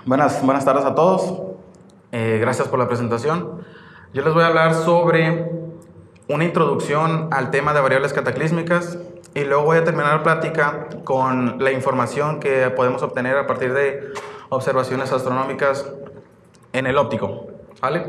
Buenas tardes a todos. Gracias por la presentación. Yo les voy a hablar sobre una introducción al tema de variables cataclísmicas y luego voy a terminar la plática con la información que podemos obtener a partir de observaciones astronómicas en el óptico. ¿Vale?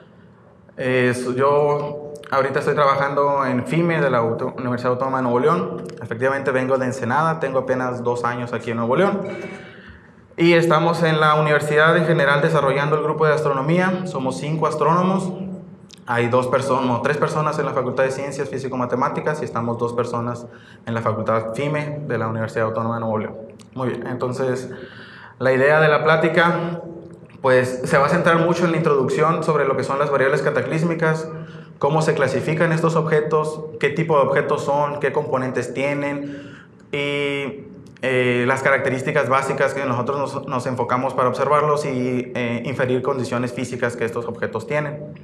Yo ahorita estoy trabajando en FIME de la Universidad Autónoma de Nuevo León. Efectivamente vengo de Ensenada, tengo apenas 2 años aquí en Nuevo León. Y estamos en la universidad en general desarrollando el grupo de astronomía. Somos 5 astrónomos. Hay 3 personas en la Facultad de Ciencias Físico-Matemáticas y estamos 2 personas en la Facultad FIME de la Universidad Autónoma de Nuevo León. Muy bien, entonces la idea de la plática pues se va a centrar mucho en la introducción sobre lo que son las variables cataclísmicas, cómo se clasifican estos objetos, qué tipo de objetos son, qué componentes tienen y las características básicas que nosotros nos enfocamos para observarlos y inferir condiciones físicas que estos objetos tienen.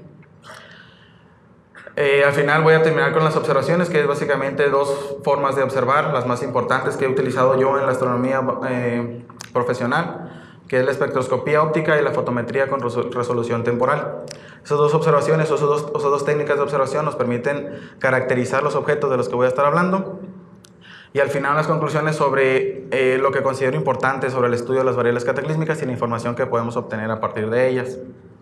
Al final voy a terminar con las observaciones, que es básicamente 2 formas de observar, las más importantes que he utilizado yo en la astronomía profesional, que es la espectroscopía óptica y la fotometría con resolución temporal. Esas 2 observaciones, esas dos técnicas de observación nos permiten caracterizar los objetos de los que voy a estar hablando. Y al final las conclusiones sobre lo que considero importante sobre el estudio de las variables cataclísmicas y la información que podemos obtener a partir de ellas.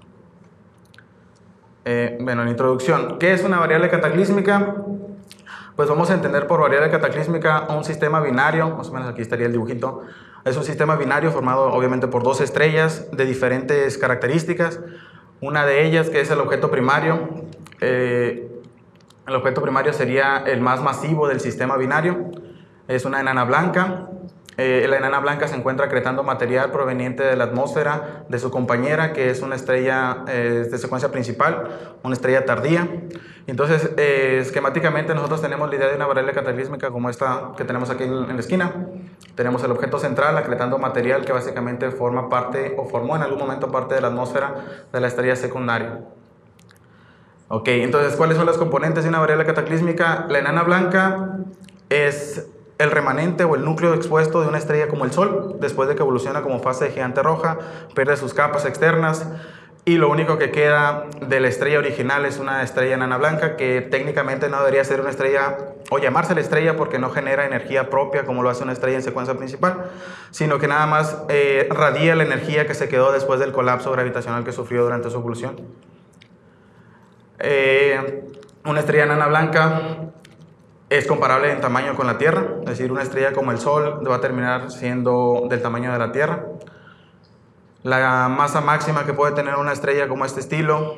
Bueno, en introducción, ¿qué es una variable cataclísmica? Pues vamos a entender por variable cataclísmica un sistema binario, más o menos aquí estaría el dibujito. Es un sistema binario formado obviamente por 2 estrellas de diferentes características. Una de ellas que es el objeto primario. El objeto primario sería el más masivo del sistema binario. Es una enana blanca. La enana blanca se encuentra acretando material proveniente de la atmósfera de su compañera, que es una estrella de secuencia principal, una estrella tardía. Entonces, esquemáticamente nosotros tenemos la idea de una variable cataclísmica como esta que tenemos aquí en la esquina. Tenemos el objeto central acretando material que básicamente forma parte o formó en algún momento parte de la atmósfera de la estrella secundaria. Ok, entonces, ¿cuáles son los componentes de una variable cataclísmica? La enana blanca es el remanente o el núcleo expuesto de una estrella como el Sol, después de que evoluciona como fase de gigante roja, pierde sus capas externas y lo único que queda de la estrella original es una estrella enana blanca que técnicamente no debería ser una estrella o llamarse la estrella porque no genera energía propia como lo hace una estrella en secuencia principal, sino que nada más radia la energía que se quedó después del colapso gravitacional que sufrió durante su evolución. Una estrella enana blanca es comparable en tamaño con la Tierra, es decir, una estrella como el Sol va a terminar siendo del tamaño de la Tierra. La masa máxima que puede tener una estrella como este estilo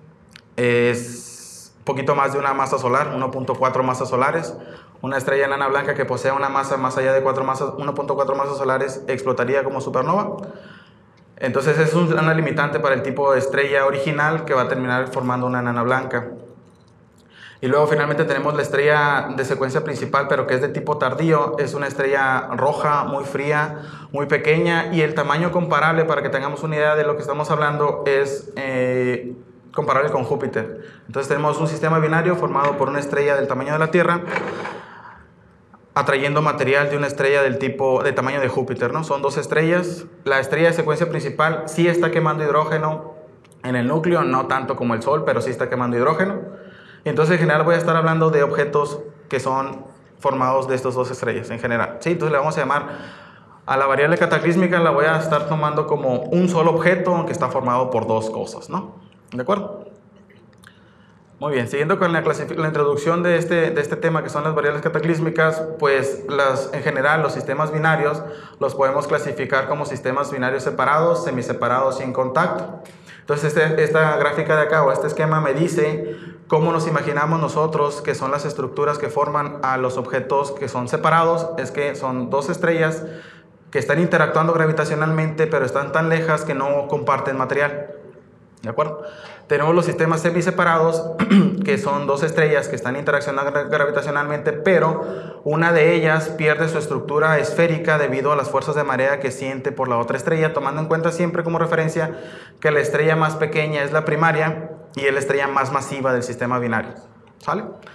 es poquito más de una masa solar, 1.4 masas solares. Una estrella enana blanca que posea una masa más allá de 1.4 masas solares explotaría como supernova. Entonces es una limitante para el tipo de estrella original que va a terminar formando una enana blanca. Y luego finalmente tenemos la estrella de secuencia principal, pero que es de tipo tardío. Es una estrella roja, muy fría, muy pequeña, y el tamaño comparable, para que tengamos una idea de lo que estamos hablando, es comparable con Júpiter. Entonces tenemos un sistema binario formado por una estrella del tamaño de la Tierra atrayendo material de una estrella de tamaño de Júpiter, ¿no? Son 2 estrellas. La estrella de secuencia principal sí está quemando hidrógeno en el núcleo, no tanto como el Sol, pero sí está quemando hidrógeno. Entonces en general voy a estar hablando de objetos que son formados de estas 2 estrellas en general. ¿Sí? Entonces le vamos a llamar a la variable cataclísmica, la voy a estar tomando como un solo objeto que está formado por 2 cosas, ¿no? ¿De acuerdo? Muy bien, siguiendo con la introducción de este tema que son las variables cataclísmicas, pues en general los sistemas binarios los podemos clasificar como sistemas binarios separados, semiseparados y en contacto. Entonces esta gráfica de acá o este esquema me dice cómo nos imaginamos nosotros que son las estructuras que forman a los objetos que son separados. Es que son 2 estrellas que están interactuando gravitacionalmente pero están tan lejas que no comparten material. ¿De acuerdo? Tenemos los sistemas semiseparados, que son 2 estrellas que están interaccionando gravitacionalmente, pero una de ellas pierde su estructura esférica debido a las fuerzas de marea que siente por la otra estrella, tomando en cuenta siempre como referencia que la estrella más pequeña es la primaria y es la estrella más masiva del sistema binario. ¿Sale?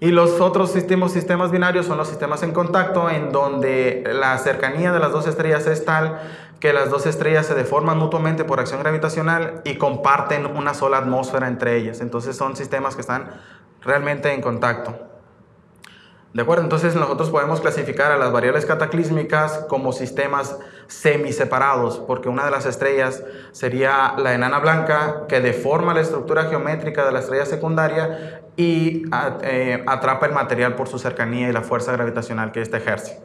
Y los otros sistemas binarios son los sistemas en contacto, en donde la cercanía de las dos estrellas es tal que las dos estrellas se deforman mutuamente por acción gravitacional y comparten una sola atmósfera entre ellas. Entonces son sistemas que están realmente en contacto. ¿De acuerdo? Entonces nosotros podemos clasificar a las variables cataclísmicas como sistemas semiseparados, porque una de las estrellas sería la enana blanca, que deforma la estructura geométrica de la estrella secundaria y atrapa el material por su cercanía y la fuerza gravitacional que éste ejerce.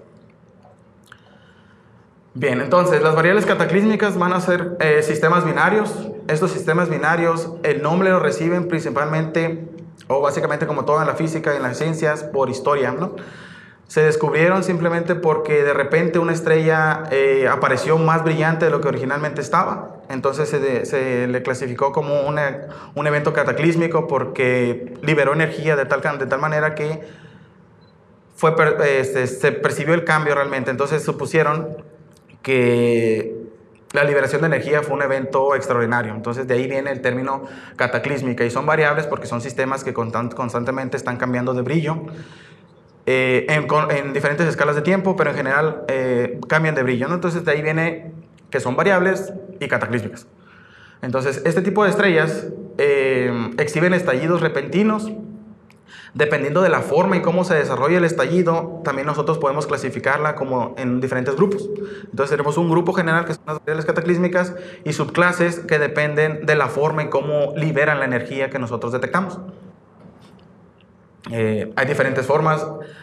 Bien, entonces las variables cataclísmicas van a ser sistemas binarios. Estos sistemas binarios, el nombre lo reciben principalmente, o básicamente como todo en la física y en las ciencias, por historia, ¿no? Se descubrieron simplemente porque de repente una estrella apareció más brillante de lo que originalmente estaba. Entonces se le clasificó como un evento cataclísmico porque liberó energía de tal manera que se percibió el cambio realmente. Entonces supusieron que la liberación de energía fue un evento extraordinario. Entonces de ahí viene el término cataclísmica, y son variables porque son sistemas que constantemente están cambiando de brillo en diferentes escalas de tiempo, pero en general cambian de brillo, ¿no? Entonces de ahí viene que son variables y cataclísmicas. Entonces este tipo de estrellas exhiben estallidos repentinos. Dependiendo de la forma y cómo se desarrolla el estallido, también nosotros podemos clasificarla como en diferentes grupos. Entonces tenemos un grupo general que son las variables cataclísmicas y subclases que dependen de la forma y cómo liberan la energía que nosotros detectamos. Hay diferentes formas.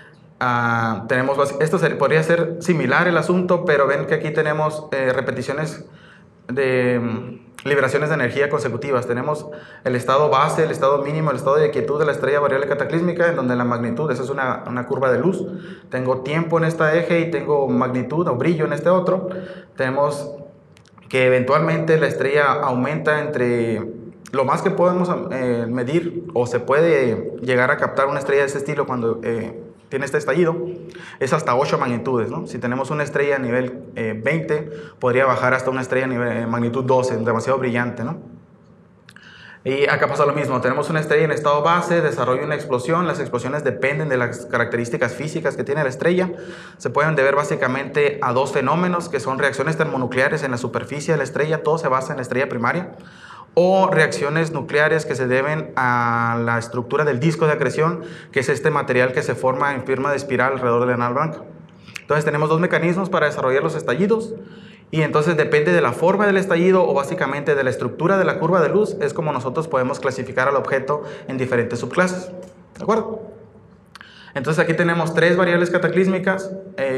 Esto podría ser similar el asunto, pero ven que aquí tenemos repeticiones de liberaciones de energía consecutivas. Tenemos el estado base, el estado mínimo, el estado de quietud de la estrella variable cataclísmica, en donde la magnitud, esa es una curva de luz. Tengo tiempo en este eje y tengo magnitud o brillo en este otro. Tenemos que eventualmente la estrella aumenta entre lo más que podemos medir, o se puede llegar a captar una estrella de ese estilo cuando tiene este estallido, es hasta 8 magnitudes, ¿no? Si tenemos una estrella a nivel 20, podría bajar hasta una estrella a nivel magnitud 12, demasiado brillante, ¿no? Y acá pasa lo mismo, tenemos una estrella en estado base, desarrolla una explosión. Las explosiones dependen de las características físicas que tiene la estrella. Se pueden deber básicamente a dos fenómenos, que son reacciones termonucleares en la superficie de la estrella, todo se basa en la estrella primaria, o reacciones nucleares que se deben a la estructura del disco de acreción, que es este material que se forma en forma de espiral alrededor de la enana blanca. Entonces tenemos dos mecanismos para desarrollar los estallidos, y entonces depende de la forma del estallido o básicamente de la estructura de la curva de luz, es como nosotros podemos clasificar al objeto en diferentes subclases. ¿De acuerdo? Entonces aquí tenemos tres variables cataclísmicas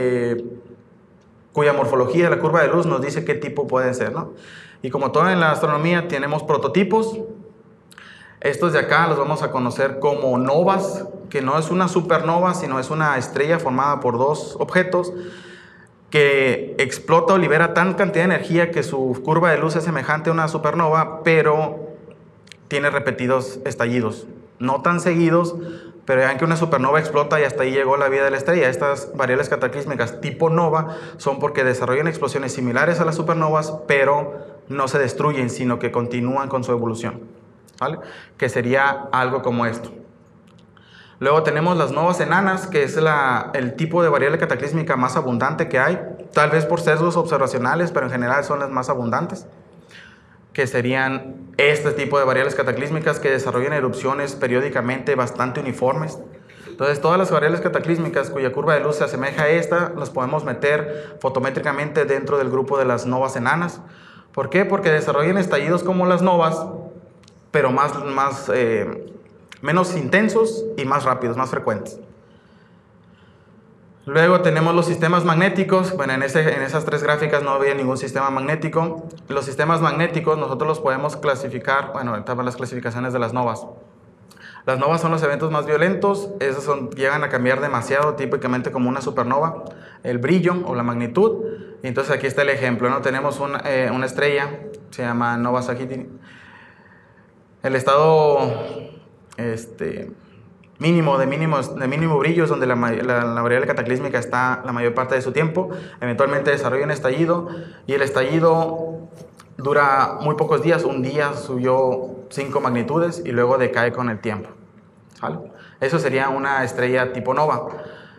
cuya morfología de la curva de luz nos dice qué tipo pueden ser, ¿no? Y como todo en la astronomía, tenemos prototipos. Estos de acá los vamos a conocer como novas, que no es una supernova, sino es una estrella formada por dos objetos que explota o libera tan cantidad de energía que su curva de luz es semejante a una supernova, pero tiene repetidos estallidos. No tan seguidos, pero vean que una supernova explota y hasta ahí llegó la vida de la estrella. Estas variables cataclísmicas tipo nova son porque desarrollan explosiones similares a las supernovas, pero no se destruyen, sino que continúan con su evolución, ¿vale? Que sería algo como esto. Luego tenemos las novas enanas, que es el tipo de variable cataclísmica más abundante que hay, tal vez por sesgos observacionales, pero en general son las más abundantes, que serían este tipo de variables cataclísmicas que desarrollan erupciones periódicamente bastante uniformes. Entonces todas las variables cataclísmicas cuya curva de luz se asemeja a esta, las podemos meter fotométricamente dentro del grupo de las novas enanas. ¿Por qué? Porque desarrollan estallidos como las novas, pero menos intensos y más rápidos, más frecuentes. Luego tenemos los sistemas magnéticos. Bueno, en esas tres gráficas no había ningún sistema magnético. Los sistemas magnéticos nosotros los podemos clasificar, bueno, estaban las clasificaciones de las novas. Las novas son los eventos más violentos, llegan a cambiar demasiado, típicamente como una supernova, el brillo o la magnitud. Y entonces aquí está el ejemplo, ¿no? Tenemos una estrella, se llama Nova Sagittarius. El estado mínimo brillo es donde la variable cataclísmica está la mayor parte de su tiempo. Eventualmente desarrolla un estallido, y el estallido dura muy pocos días. Un día subió 5 magnitudes y luego decae con el tiempo, ¿vale? Eso sería una estrella tipo nova,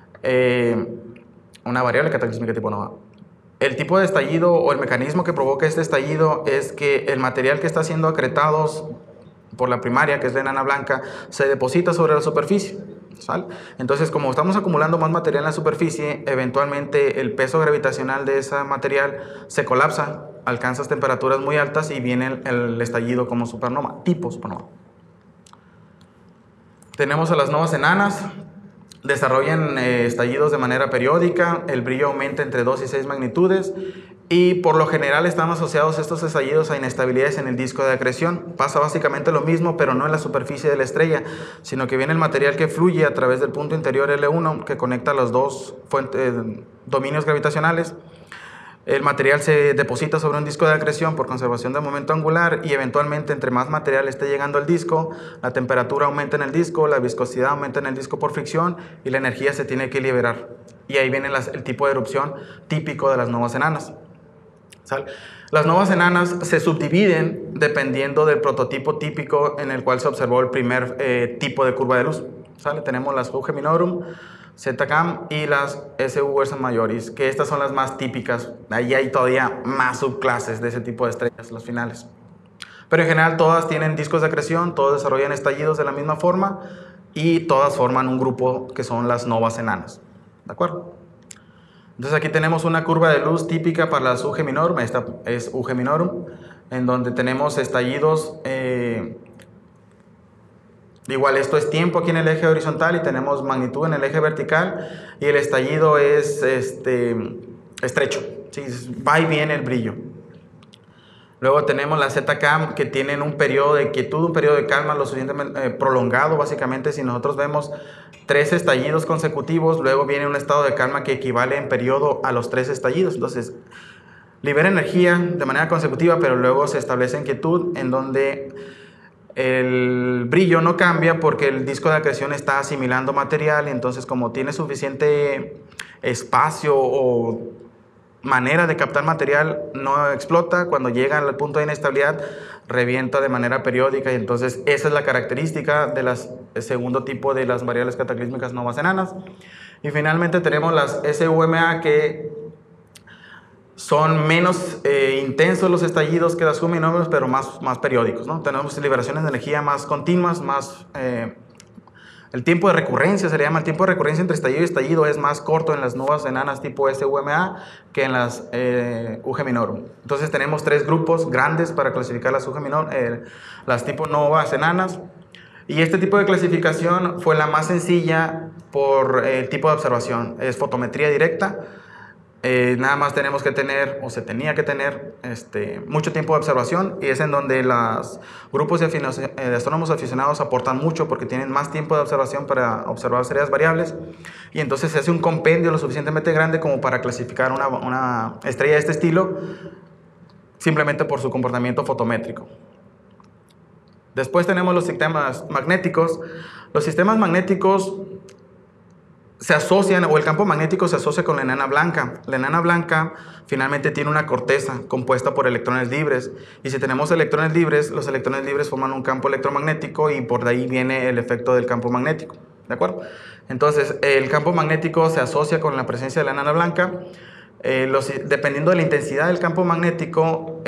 una variable cataclísmica tipo nova. El tipo de estallido o el mecanismo que provoca este estallido es que el material que está siendo acretado por la primaria, que es la enana blanca, se deposita sobre la superficie, ¿sale? Entonces, como estamos acumulando más material en la superficie, eventualmente el peso gravitacional de ese material se colapsa, alcanza temperaturas muy altas y viene el estallido como supernova, tipo supernova. Tenemos a las novas enanas. Desarrollan estallidos de manera periódica, el brillo aumenta entre 2 y 6 magnitudes y por lo general están asociados estos estallidos a inestabilidades en el disco de acreción. Pasa básicamente lo mismo, pero no en la superficie de la estrella, sino que viene el material que fluye a través del punto interior L1 que conecta los dos dominios gravitacionales. El material se deposita sobre un disco de acreción por conservación del momento angular y eventualmente entre más material esté llegando al disco, la temperatura aumenta en el disco, la viscosidad aumenta en el disco por fricción y la energía se tiene que liberar. Y ahí viene el tipo de erupción típico de las novas enanas. ¿Sale? Las novas enanas se subdividen dependiendo del prototipo típico en el cual se observó el primer tipo de curva de luz. ¿Sale? Tenemos las Uge Minorum, ZCAM y las SU Ursa Majoris, que estas son las más típicas. Ahí hay todavía más subclases de ese tipo de estrellas, los finales. Pero en general todas tienen discos de acreción, todas desarrollan estallidos de la misma forma y todas forman un grupo que son las novas enanas. ¿De acuerdo? Entonces aquí tenemos una curva de luz típica para las Uge Minorum, esta es Uge Minorum, en donde tenemos estallidos. Igual esto es tiempo aquí en el eje horizontal y tenemos magnitud en el eje vertical y el estallido es estrecho, ¿sí? Va y viene el brillo. Luego tenemos la ZCAM que tienen un periodo de quietud, un periodo de calma lo suficientemente prolongado. Básicamente si nosotros vemos 3 estallidos consecutivos, luego viene un estado de calma que equivale en periodo a los 3 estallidos. Entonces libera energía de manera consecutiva, pero luego se establece en quietud en donde el brillo no cambia porque el disco de acreción está asimilando material y entonces como tiene suficiente espacio o manera de captar material no explota. Cuando llega al punto de inestabilidad revienta de manera periódica y entonces esa es la característica del segundo tipo de las variables cataclísmicas novas enanas. Y finalmente tenemos las SUMA que son menos intensos los estallidos que las Uge Minorum, pero más periódicos, ¿no? Tenemos liberaciones de energía más continuas, el tiempo de recurrencia, se le llama el tiempo de recurrencia entre estallido y estallido, es más corto en las novas enanas tipo SUMA que en las Uge Minorum. Entonces tenemos 3 grupos grandes para clasificar las Uge Minorum, las tipo novas enanas. Y este tipo de clasificación fue la más sencilla por el tipo de observación, es fotometría directa. Nada más tenemos que tener, o se tenía que tener, mucho tiempo de observación y es en donde los grupos de astrónomos aficionados aportan mucho porque tienen más tiempo de observación para observar estrellas variables y entonces se hace un compendio lo suficientemente grande como para clasificar una estrella de este estilo simplemente por su comportamiento fotométrico. Después tenemos los sistemas magnéticos. Los sistemas magnéticos se asocian, o el campo magnético se asocia con la enana blanca. La enana blanca finalmente tiene una corteza compuesta por electrones libres. Y si tenemos electrones libres, los electrones libres forman un campo electromagnético y por de ahí viene el efecto del campo magnético. ¿De acuerdo? Entonces, el campo magnético se asocia con la presencia de la enana blanca. Dependiendo de la intensidad del campo magnético,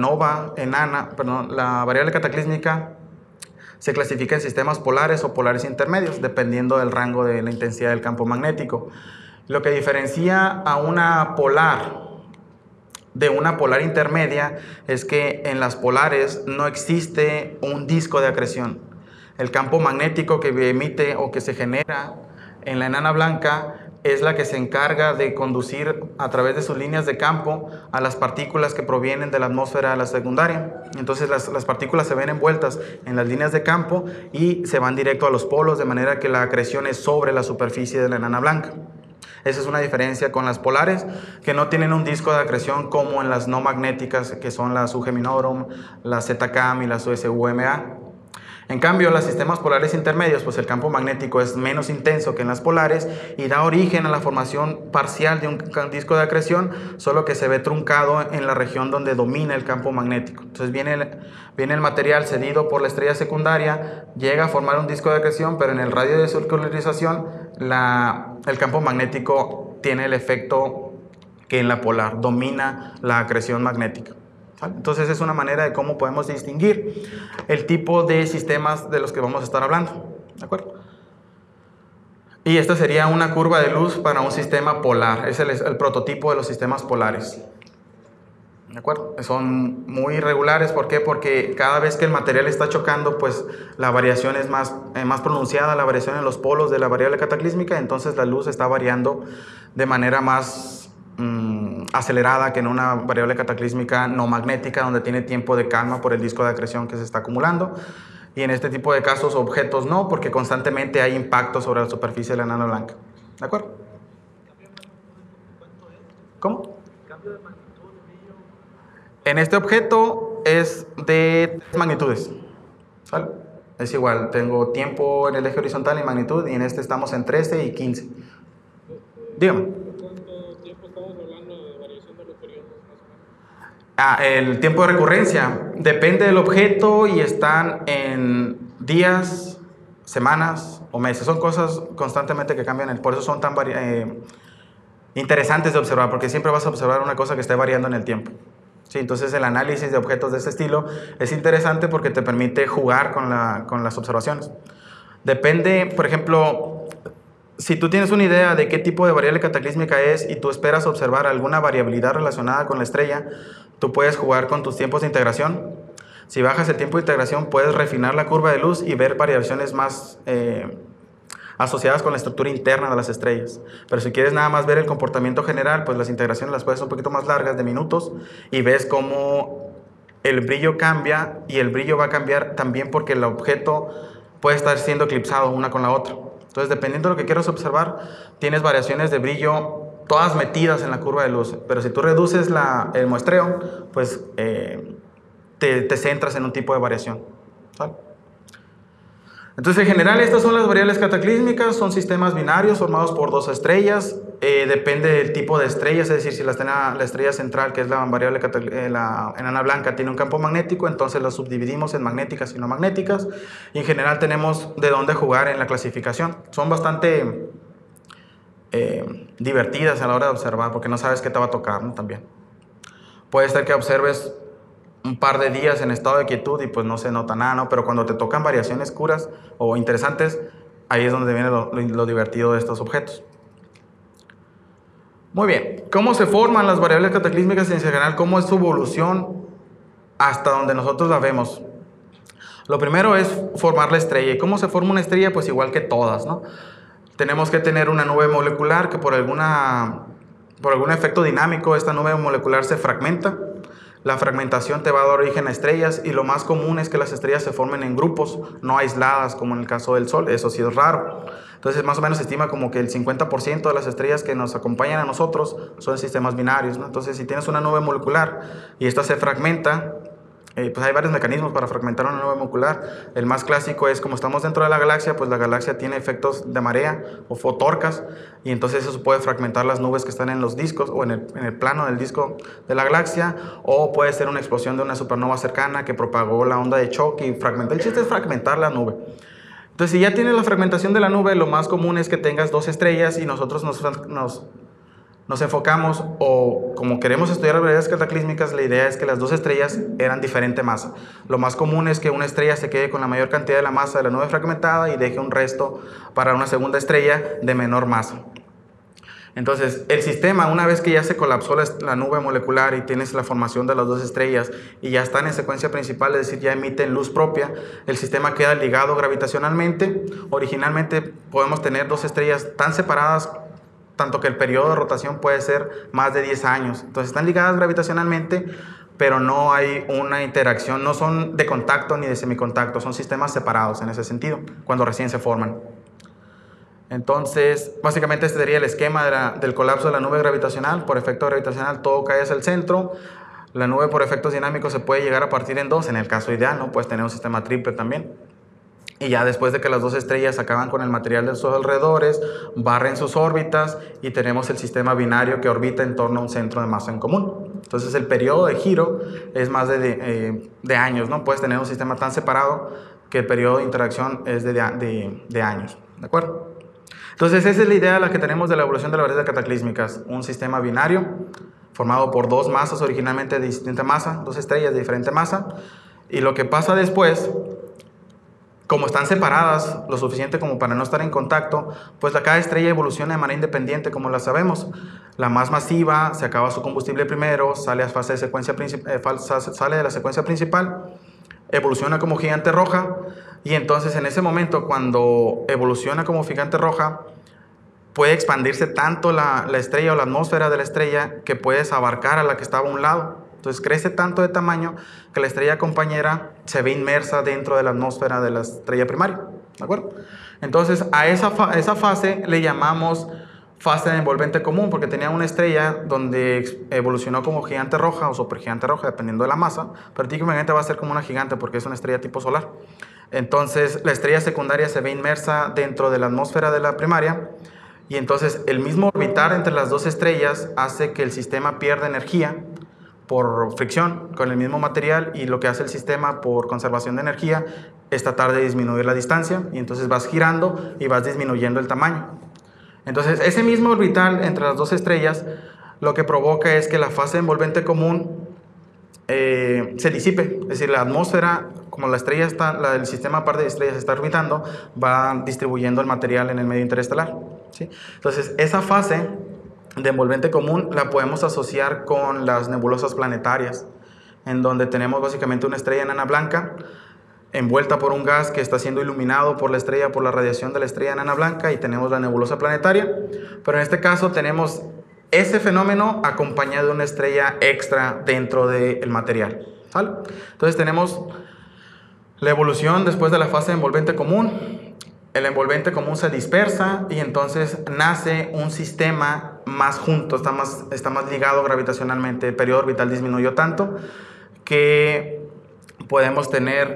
la variable cataclísmica se clasifica en sistemas polares o polares intermedios, dependiendo del rango de la intensidad del campo magnético. Lo que diferencia a una polar de una polar intermedia es que en las polares no existe un disco de acreción. El campo magnético que emite o que se genera en la enana blanca es la que se encarga de conducir a través de sus líneas de campo a las partículas que provienen de la atmósfera de la secundaria. Entonces las partículas se ven envueltas en las líneas de campo y se van directo a los polos, de manera que la acreción es sobre la superficie de la enana blanca. Esa es una diferencia con las polares, que no tienen un disco de acreción como en las no magnéticas, que son las Uge Minorum, las ZCAM y las SUMA. En cambio, los sistemas polares intermedios, pues el campo magnético es menos intenso que en las polares y da origen a la formación parcial de un disco de acreción, solo que se ve truncado en la región donde domina el campo magnético. Entonces viene el material cedido por la estrella secundaria, llega a formar un disco de acreción, pero en el radio de circularización el campo magnético tiene el efecto que en la polar domina la acreción magnética. Entonces es una manera de cómo podemos distinguir el tipo de sistemas de los que vamos a estar hablando, ¿de acuerdo? Y esta sería una curva de luz para un sistema polar, es el prototipo de los sistemas polares, ¿de acuerdo? Son muy irregulares, ¿por qué? Porque cada vez que el material está chocando, pues la variación es más pronunciada, la variación en los polos de la variable cataclísmica, entonces la luz está variando de manera más acelerada que en una variable cataclísmica no magnética donde tiene tiempo de calma por el disco de acreción que se está acumulando, y en este tipo de casos objetos no, porque constantemente hay impacto sobre la superficie de la enana blanca, ¿de acuerdo? ¿Cómo? En este objeto es de 3 magnitudes, ¿sale? Es igual, tengo tiempo en el eje horizontal y magnitud, y en este estamos en 13 y 15. Dígame. El tiempo de recurrencia depende del objeto y están en días, semanas o meses. Son cosas constantemente que cambian, por eso son tan interesantes de observar, porque siempre vas a observar una cosa que esté variando en el tiempo. Sí, entonces el análisis de objetos de este estilo es interesante porque te permite jugar con las observaciones. Depende, por ejemplo, si tú tienes una idea de qué tipo de variable cataclísmica es y tú esperas observar alguna variabilidad relacionada con la estrella, tú puedes jugar con tus tiempos de integración. Si bajas el tiempo de integración, puedes refinar la curva de luz y ver variaciones más asociadas con la estructura interna de las estrellas. Pero si quieres nada más ver el comportamiento general, pues las integraciones las puedes un poquito más largas, de minutos, y ves cómo el brillo cambia, y el brillo va a cambiar también porque el objeto puede estar siendo eclipsado una con la otra. Entonces, dependiendo de lo que quieras observar, tienes variaciones de brillo todas metidas en la curva de luz, pero si tú reduces el muestreo, pues te centras en un tipo de variación, ¿vale? Entonces, en general, estas son las variables cataclísmicas, son sistemas binarios formados por 2 estrellas, depende del tipo de estrellas, es decir, si la estrella central, que es la variable la enana blanca, tiene un campo magnético, entonces las subdividimos en magnéticas y no magnéticas, y en general tenemos de dónde jugar en la clasificación. Son bastante divertidas a la hora de observar, porque no sabes qué te va a tocar, ¿no? También puede ser que observes un par de días en estado de quietud y pues no se nota nada, ¿no? Pero cuando te tocan variaciones curas o interesantes, ahí es donde viene lo divertido de estos objetos. Muy bien, ¿cómo se forman las variables cataclísmicas en general? ¿Cómo es su evolución hasta donde nosotros la vemos? Lo primero es formar la estrella. ¿Y cómo se forma una estrella? Pues igual que todas, ¿no? Tenemos que tener una nube molecular que por algún efecto dinámico esta nube molecular se fragmenta. La fragmentación te va a dar origen a estrellas, y lo más común es que las estrellas se formen en grupos, no aisladas como en el caso del Sol. Eso sí es raro. Entonces más o menos se estima como que el 50% de las estrellas que nos acompañan a nosotros son sistemas binarios, ¿no? Entonces si tienes una nube molecular y esta se fragmenta, pues hay varios mecanismos para fragmentar una nube molecular. El más clásico es, como estamos dentro de la galaxia, pues la galaxia tiene efectos de marea o fotorcas, y entonces eso puede fragmentar las nubes que están en los discos o en el plano del disco de la galaxia, o puede ser una explosión de una supernova cercana que propagó la onda de choque y fragmentó. El chiste es fragmentar la nube. Entonces, si ya tienes la fragmentación de la nube, lo más común es que tengas 2 estrellas, y nosotros nos enfocamos, o como queremos estudiar las variables cataclísmicas, la idea es que las 2 estrellas eran diferente masa. Lo más común es que una estrella se quede con la mayor cantidad de la masa de la nube fragmentada y deje un resto para una segunda estrella de menor masa. Entonces, el sistema, una vez que ya se colapsó la nube molecular y tienes la formación de las 2 estrellas y ya están en secuencia principal, es decir, ya emiten luz propia, el sistema queda ligado gravitacionalmente. Originalmente podemos tener 2 estrellas tan separadas, tanto que el periodo de rotación puede ser más de 10 años. Entonces están ligadas gravitacionalmente, pero no hay una interacción, no son de contacto ni de semicontacto, son sistemas separados en ese sentido, cuando recién se forman. Entonces, básicamente este sería el esquema del colapso de la nube gravitacional. Por efecto gravitacional todo cae hacia el centro. La nube por efectos dinámicos se puede llegar a partir en 2, en el caso ideal, ¿no? Puedes tener un sistema triple también. Y ya después de que las dos estrellas acaban con el material de sus alrededores, barren sus órbitas y tenemos el sistema binario que orbita en torno a un centro de masa en común. Entonces el periodo de giro es más de años, ¿no? Puedes tener un sistema tan separado que el periodo de interacción es de años, ¿de acuerdo? Entonces esa es la idea la que tenemos de la evolución de las variables cataclísmicas, un sistema binario formado por dos masas originalmente de distinta masa, dos estrellas de diferente masa, y lo que pasa después, como están separadas lo suficiente como para no estar en contacto, pues cada estrella evoluciona de manera independiente, como la sabemos. La más masiva se acaba su combustible primero, sale de la secuencia principal, evoluciona como gigante roja, y entonces en ese momento, cuando evoluciona como gigante roja, puede expandirse tanto la estrella o la atmósfera de la estrella que puedes abarcar a la que estaba a un lado. Entonces crece tanto de tamaño que la estrella compañera se ve inmersa dentro de la atmósfera de la estrella primaria, ¿de acuerdo? Entonces a esa fase le llamamos fase de envolvente común, porque tenía una estrella donde evolucionó como gigante roja o supergigante roja, dependiendo de la masa, pero típicamente va a ser como una gigante porque es una estrella tipo solar. Entonces la estrella secundaria se ve inmersa dentro de la atmósfera de la primaria, y entonces el mismo orbitar entre las dos estrellas hace que el sistema pierda energía por fricción con el mismo material, y lo que hace el sistema por conservación de energía es tratar de disminuir la distancia, y entonces vas girando y vas disminuyendo el tamaño. Entonces ese mismo orbital entre las dos estrellas lo que provoca es que la fase envolvente común se disipe, es decir, la atmósfera, como la estrella está, el sistema aparte de estrellas está orbitando, va distribuyendo el material en el medio interestelar, ¿sí? Entonces esa fase de envolvente común la podemos asociar con las nebulosas planetarias, en donde tenemos básicamente una estrella enana blanca envuelta por un gas que está siendo iluminado por la estrella, por la radiación de la estrella enana blanca, y tenemos la nebulosa planetaria. Pero en este caso tenemos ese fenómeno acompañado de una estrella extra dentro del material, ¿sale? Entonces tenemos la evolución después de la fase de envolvente común. El envolvente común se dispersa y entonces nace un sistema más junto, está más ligado gravitacionalmente. El periodo orbital disminuyó tanto que podemos tener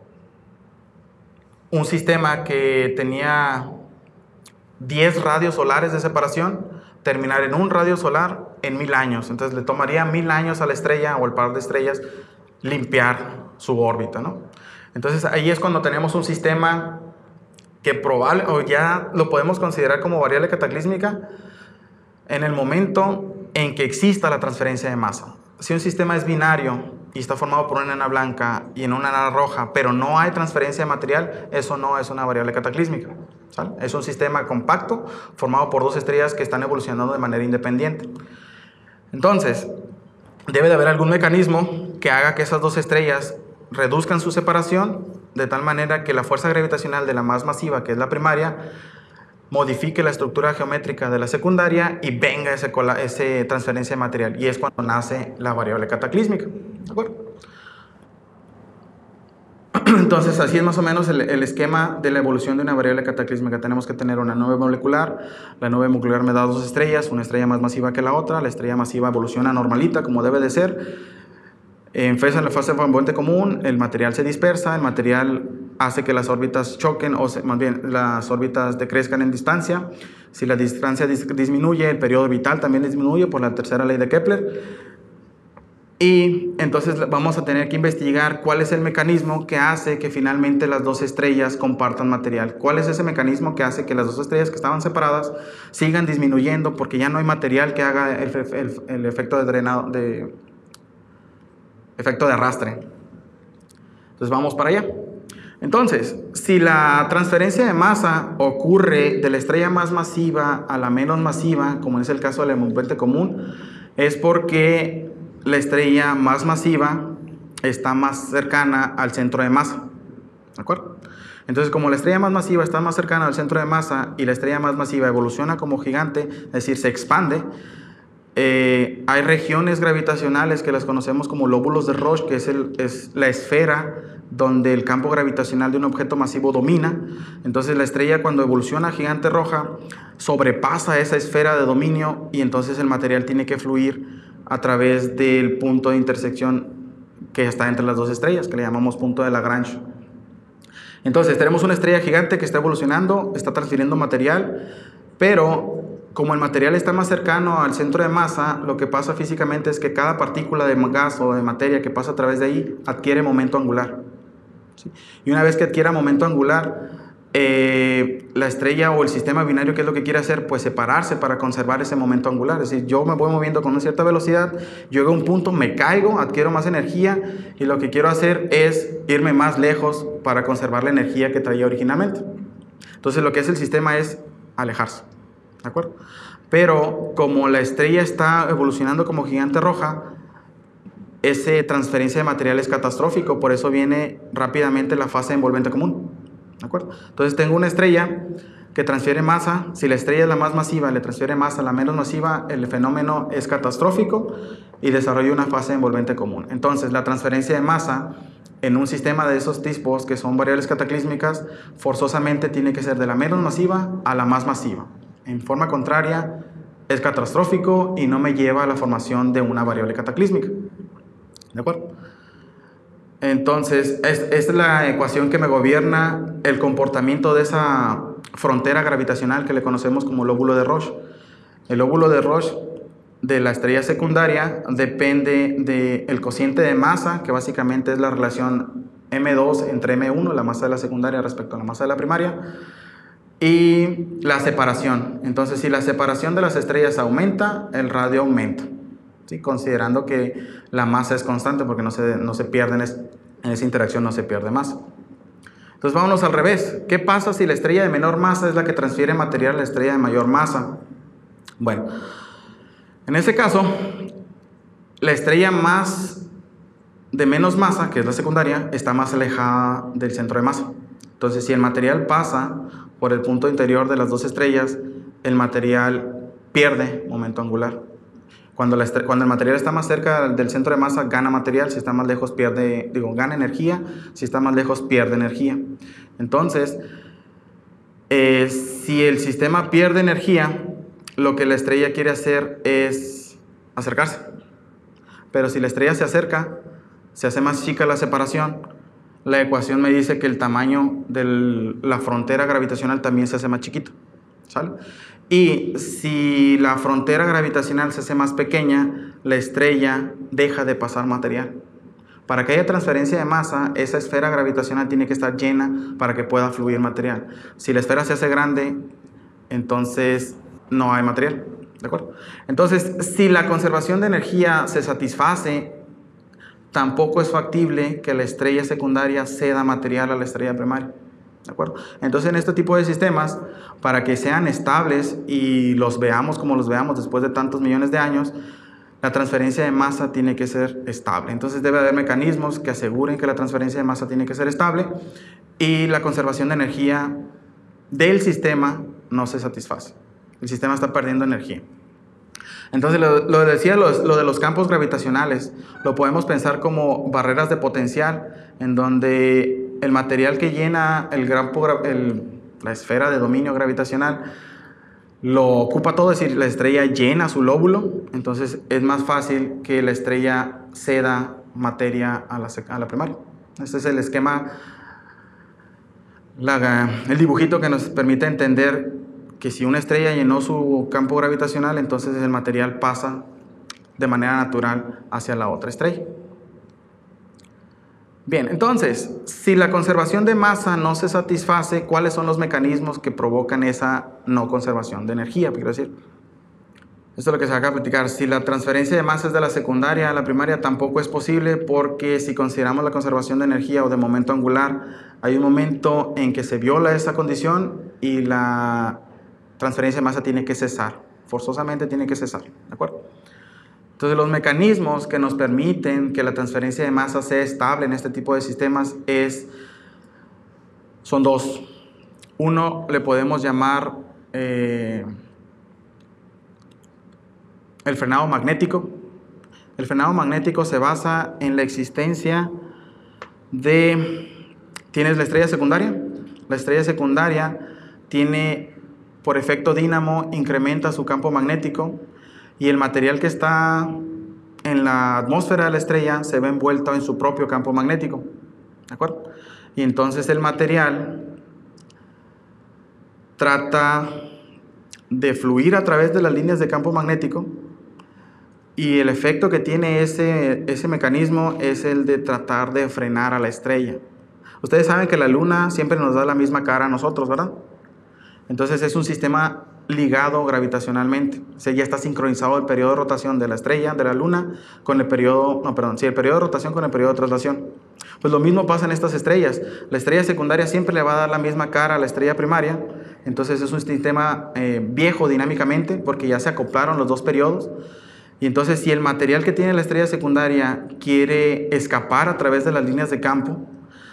un sistema que tenía 10 radios solares de separación, terminar en un radio solar en 1000 años. Entonces le tomaría 1000 años a la estrella o al par de estrellas limpiar su órbita, ¿no? Entonces ahí es cuando tenemos un sistema que ya lo podemos considerar como variable cataclísmica en el momento en que exista la transferencia de masa. Si un sistema es binario y está formado por una enana blanca y en una enana roja, pero no hay transferencia de material, eso no es una variable cataclísmica, ¿sale? Es un sistema compacto formado por dos estrellas que están evolucionando de manera independiente. Entonces, debe de haber algún mecanismo que haga que esas dos estrellas reduzcan su separación de tal manera que la fuerza gravitacional de la más masiva, que es la primaria, modifique la estructura geométrica de la secundaria y venga esa transferencia de material. Y es cuando nace la variable cataclísmica, ¿de acuerdo? Entonces así es más o menos el esquema de la evolución de una variable cataclísmica. Tenemos que tener una nube molecular. La nube molecular me da dos estrellas, una estrella más masiva que la otra. La estrella masiva evoluciona normalita como debe de ser. En la fase de envolvente común, el material se dispersa, el material hace que las órbitas choquen, o más bien las órbitas decrezcan en distancia. Si la distancia disminuye, el periodo orbital también disminuye por la tercera ley de Kepler. Y entonces vamos a tener que investigar cuál es el mecanismo que hace que finalmente las dos estrellas compartan material. ¿Cuál es ese mecanismo que hace que las dos estrellas que estaban separadas sigan disminuyendo porque ya no hay material que haga el efecto de efecto de arrastre? Entonces vamos para allá. Entonces, si la transferencia de masa ocurre de la estrella más masiva a la menos masiva, como es el caso del envolvente común, es porque la estrella más masiva está más cercana al centro de masa, ¿de acuerdo? Entonces, como la estrella más masiva está más cercana al centro de masa y la estrella más masiva evoluciona como gigante, es decir, se expande, hay regiones gravitacionales que las conocemos como lóbulos de Roche, que es la esfera donde el campo gravitacional de un objeto masivo domina. Entonces la estrella, cuando evoluciona a gigante roja, sobrepasa esa esfera de dominio y entonces el material tiene que fluir a través del punto de intersección que está entre las dos estrellas, que le llamamos punto de Lagrange. Entonces tenemos una estrella gigante que está evolucionando, está transfiriendo material, pero como el material está más cercano al centro de masa, lo que pasa físicamente es que cada partícula de gas o de materia que pasa a través de ahí adquiere momento angular. ¿Sí? Y una vez que adquiera momento angular, la estrella o el sistema binario, ¿qué es lo que quiere hacer? Pues separarse para conservar ese momento angular. Es decir, yo me voy moviendo con una cierta velocidad, llego a un punto, me caigo, adquiero más energía y lo que quiero hacer es irme más lejos para conservar la energía que traía originalmente. Entonces lo que hace el sistema es alejarse, ¿de acuerdo? Pero como la estrella está evolucionando como gigante roja, esa transferencia de material es catastrófico, por eso viene rápidamente la fase envolvente común. ¿De acuerdo? Entonces tengo una estrella que transfiere masa. Si la estrella es la más masiva, le transfiere masa a la menos masiva, el fenómeno es catastrófico y desarrolla una fase envolvente común. Entonces la transferencia de masa en un sistema de esos tipos que son variables cataclísmicas forzosamente tiene que ser de la menos masiva a la más masiva. En forma contraria es catastrófico y no me lleva a la formación de una variable cataclísmica. ¿De acuerdo? Entonces, esta es la ecuación que me gobierna el comportamiento de esa frontera gravitacional que le conocemos como lóbulo de Roche. El lóbulo de Roche de la estrella secundaria depende del cociente de masa, que básicamente es la relación M2 entre M1, la masa de la secundaria respecto a la masa de la primaria, y la separación. Entonces, si la separación de las estrellas aumenta, el radio aumenta. ¿Sí? Considerando que la masa es constante porque no se pierde en esa interacción, no se pierde masa. Entonces vámonos al revés. ¿Qué pasa si la estrella de menor masa es la que transfiere material a la estrella de mayor masa? Bueno, en ese caso, la estrella de menos masa, que es la secundaria, está más alejada del centro de masa. Entonces, si el material pasa por el punto interior de las dos estrellas, el material pierde momento angular. Cuando el material está más cerca del centro de masa, gana material. Si está más lejos, gana energía. Si está más lejos, pierde energía. Entonces, si el sistema pierde energía, lo que la estrella quiere hacer es acercarse. Pero si la estrella se acerca, se hace más chica la separación, la ecuación me dice que el tamaño de la frontera gravitacional también se hace más chiquito. ¿Sale? Y si la frontera gravitacional se hace más pequeña, la estrella deja de pasar material. Para que haya transferencia de masa, esa esfera gravitacional tiene que estar llena para que pueda fluir material. Si la esfera se hace grande, entonces no hay material. ¿De acuerdo? Entonces, si la conservación de energía se satisface, tampoco es factible que la estrella secundaria ceda material a la estrella primaria. ¿De acuerdo? Entonces, en este tipo de sistemas, para que sean estables y los veamos como los veamos después de tantos millones de años, la transferencia de masa tiene que ser estable. Entonces, debe haber mecanismos que aseguren que la transferencia de masa tiene que ser estable y la conservación de energía del sistema no se satisface. El sistema está perdiendo energía. Entonces, lo de los campos gravitacionales, lo podemos pensar como barreras de potencial, en donde el material que llena la esfera de dominio gravitacional lo ocupa todo, es decir, la estrella llena su lóbulo, entonces es más fácil que la estrella ceda materia a la primaria. Este es el esquema, el dibujito que nos permite entender que si una estrella llenó su campo gravitacional, entonces el material pasa de manera natural hacia la otra estrella. Bien, entonces, si la conservación de masa no se satisface, ¿cuáles son los mecanismos que provocan esa no conservación de energía? Quiero decir, esto es lo que se acaba de platicar. Si la transferencia de masa es de la secundaria a la primaria, tampoco es posible, porque si consideramos la conservación de energía o de momento angular, hay un momento en que se viola esa condición y la transferencia de masa tiene que cesar, forzosamente tiene que cesar, ¿de acuerdo? Entonces, los mecanismos que nos permiten que la transferencia de masa sea estable en este tipo de sistemas son dos. Uno le podemos llamar el frenado magnético. El frenado magnético se basa en la existencia tienes la estrella secundaria. La estrella secundaria tiene, por efecto dínamo, incrementa su campo magnético y el material que está en la atmósfera de la estrella se ve envuelto en su propio campo magnético. ¿De acuerdo? y entonces el material trata de fluir a través de las líneas de campo magnético, y el efecto que tiene ese mecanismo es el de tratar de frenar a la estrella. Ustedes saben que la luna siempre nos da la misma cara a nosotros, ¿verdad? Entonces es un sistema ligado gravitacionalmente. O sea, ya está sincronizado el periodo de rotación de la estrella, de la luna, con el periodo, el periodo de rotación con el periodo de traslación. Pues lo mismo pasa en estas estrellas. La estrella secundaria siempre le va a dar la misma cara a la estrella primaria. Entonces es un sistema viejo dinámicamente, porque ya se acoplaron los dos periodos. Y entonces, si el material que tiene la estrella secundaria quiere escapar a través de las líneas de campo,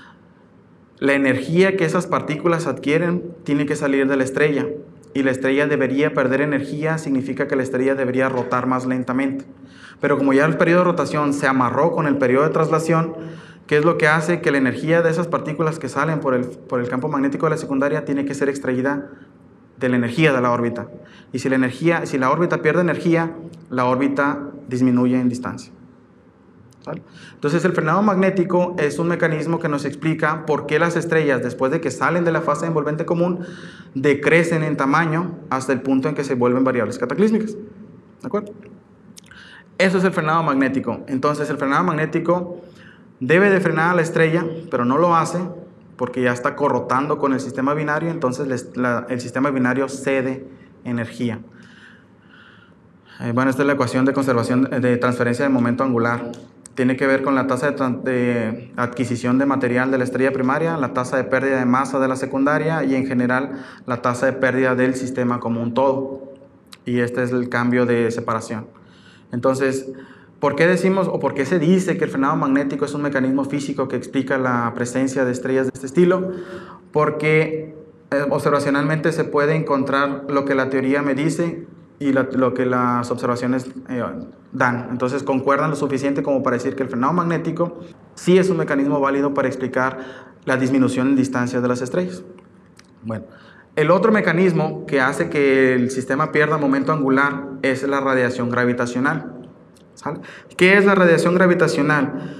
la energía que esas partículas adquieren tiene que salir de la estrella. Y la estrella debería perder energía, significa que la estrella debería rotar más lentamente. Pero como ya el periodo de rotación se amarró con el periodo de traslación, ¿qué es lo que hace? Que la energía de esas partículas que salen por el campo magnético de la secundaria tiene que ser extraída de la energía de la órbita. Y si la órbita pierde energía, la órbita disminuye en distancia. ¿Sale? Entonces el frenado magnético es un mecanismo que nos explica por qué las estrellas, después de que salen de la fase envolvente común, decrecen en tamaño hasta el punto en que se vuelven variables cataclísmicas. ¿De acuerdo? Eso es el frenado magnético. Entonces el frenado magnético debe de frenar a la estrella, pero no lo hace porque ya está corrotando con el sistema binario, entonces el sistema binario cede energía. Bueno, esta es la ecuación de conservación de transferencia de momento angular. Tiene que ver con la tasa de adquisición de material de la estrella primaria, la tasa de pérdida de masa de la secundaria y en general la tasa de pérdida del sistema como un todo. Y este es el cambio de separación. Entonces, ¿por qué decimos o por qué se dice que el frenado magnético es un mecanismo físico que explica la presencia de estrellas de este estilo? Porque observacionalmente se puede encontrar lo que la teoría me dice y lo que las observaciones dan. Entonces concuerdan lo suficiente como para decir que el frenado magnético sí es un mecanismo válido para explicar la disminución en distancia de las estrellas. Bueno, el otro mecanismo que hace que el sistema pierda momento angular es la radiación gravitacional. ¿Sale? ¿Qué es la radiación gravitacional?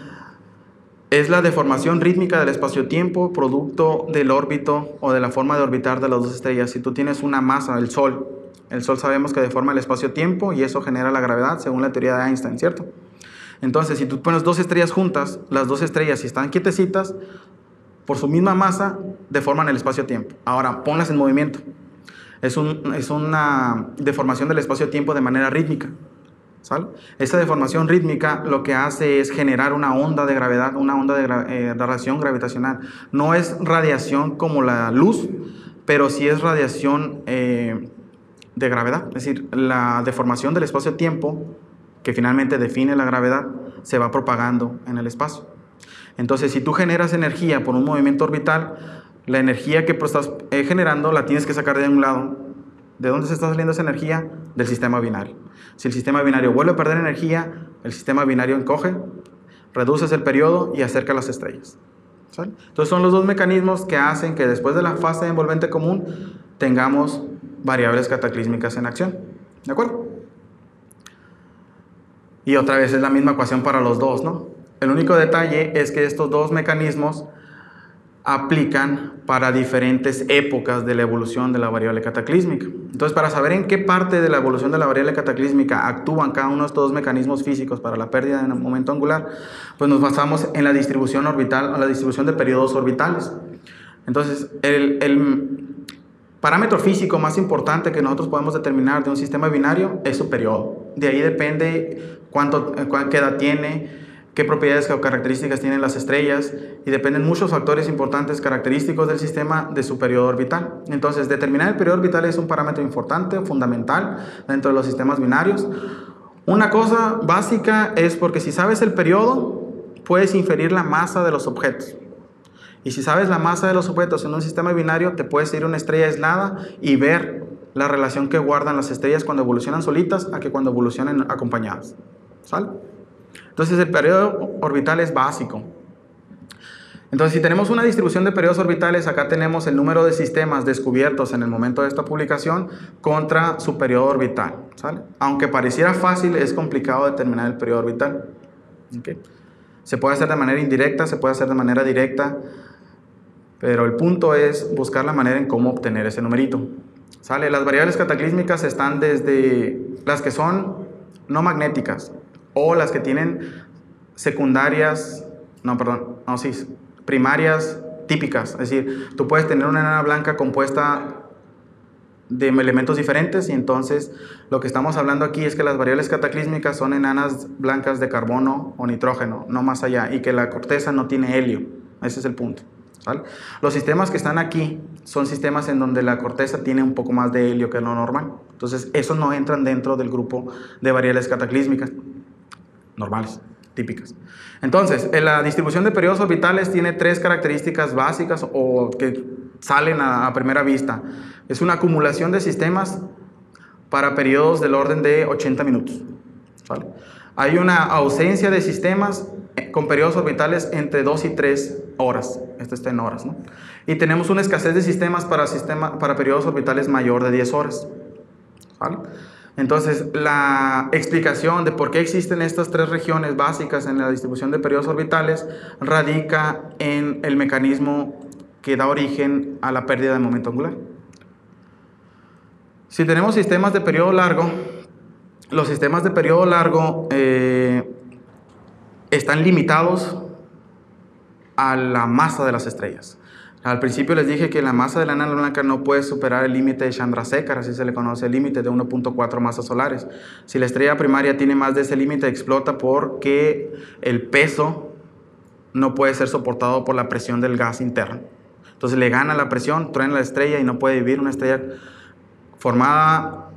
Es la deformación rítmica del espacio-tiempo producto del órbito o de la forma de orbitar de las dos estrellas. Si tú tienes una masa, el Sol sabemos que deforma el espacio-tiempo y eso genera la gravedad según la teoría de Einstein, ¿cierto? Entonces, si tú pones dos estrellas juntas, las dos estrellas, si están quietecitas, por su misma masa, deforman el espacio-tiempo. Ahora, ponlas en movimiento. Es una deformación del espacio-tiempo de manera rítmica. ¿Sale? Esa deformación rítmica lo que hace es generar una onda de gravedad, una onda de radiación gravitacional. No es radiación como la luz, pero sí es radiación de gravedad. Es decir, la deformación del espacio-tiempo, que finalmente define la gravedad, se va propagando en el espacio. Entonces, si tú generas energía por un movimiento orbital, la energía que estás generando la tienes que sacar de un lado. ¿De dónde se está saliendo esa energía? Del sistema binario. Si el sistema binario vuelve a perder energía, el sistema binario encoge, reduces el periodo y acerca las estrellas. ¿Sale? Entonces son los dos mecanismos que hacen que después de la fase envolvente común tengamos variables cataclísmicas en acción. ¿De acuerdo? Y otra vez es la misma ecuación para los dos, ¿no? El único detalle es que estos dos mecanismos aplican para diferentes épocas de la evolución de la variable cataclísmica. Entonces, para saber en qué parte de la evolución de la variable cataclísmica actúan cada uno de estos dos mecanismos físicos para la pérdida de momento angular, pues nos basamos en la distribución orbital, o la distribución de periodos orbitales. Entonces, el parámetro físico más importante que nosotros podemos determinar de un sistema binario es su periodo. De ahí depende qué edad tiene, qué propiedades o características tienen las estrellas, y dependen muchos factores importantes característicos del sistema de su periodo orbital. Entonces, determinar el periodo orbital es un parámetro importante, fundamental dentro de los sistemas binarios. Una cosa básica es porque si sabes el periodo, puedes inferir la masa de los objetos. Y si sabes la masa de los objetos en un sistema binario, te puedes ir a una estrella aislada y ver la relación que guardan las estrellas cuando evolucionan solitas a que cuando evolucionan acompañadas. ¿Sale? Entonces el periodo orbital es básico. Entonces, si tenemos una distribución de periodos orbitales, acá tenemos el número de sistemas descubiertos en el momento de esta publicación contra su periodo orbital, ¿sale? Aunque pareciera fácil, es complicado determinar el periodo orbital. ¿Okay? Se puede hacer de manera indirecta, se puede hacer de manera directa. Pero el punto es buscar la manera en cómo obtener ese numerito. ¿Sale? Las variables cataclísmicas están desde las que son no magnéticas o las que tienen secundarias, primarias típicas. Es decir, tú puedes tener una enana blanca compuesta de elementos diferentes y entonces lo que estamos hablando aquí es que las variables cataclísmicas son enanas blancas de carbono o nitrógeno, no más allá, y que la corteza no tiene helio. Ese es el punto. ¿Vale? Los sistemas que están aquí son sistemas en donde la corteza tiene un poco más de helio que lo normal. Entonces, esos no entran dentro del grupo de variables cataclísmicas normales, típicas. Entonces, la distribución de periodos orbitales tiene tres características básicas o que salen a primera vista. Es una acumulación de sistemas para periodos del orden de 80 minutos. ¿Vale? Hay una ausencia de sistemas con periodos orbitales entre 2 y 3 horas. Esto está en horas, ¿no? Y tenemos una escasez de sistemas para periodos orbitales mayor de 10 horas. ¿Vale? Entonces, la explicación de por qué existen estas tres regiones básicas en la distribución de periodos orbitales radica en el mecanismo que da origen a la pérdida de momento angular. Si tenemos sistemas de periodo largo, los sistemas de periodo largo están limitados a la masa de las estrellas. Al principio les dije que la masa de la enana blanca no puede superar el límite de Chandrasekhar, así se le conoce el límite de 1.4 masas solares. Si la estrella primaria tiene más de ese límite, explota porque el peso no puede ser soportado por la presión del gas interno. Entonces le gana la presión, truena la estrella y no puede vivir. Una estrella formada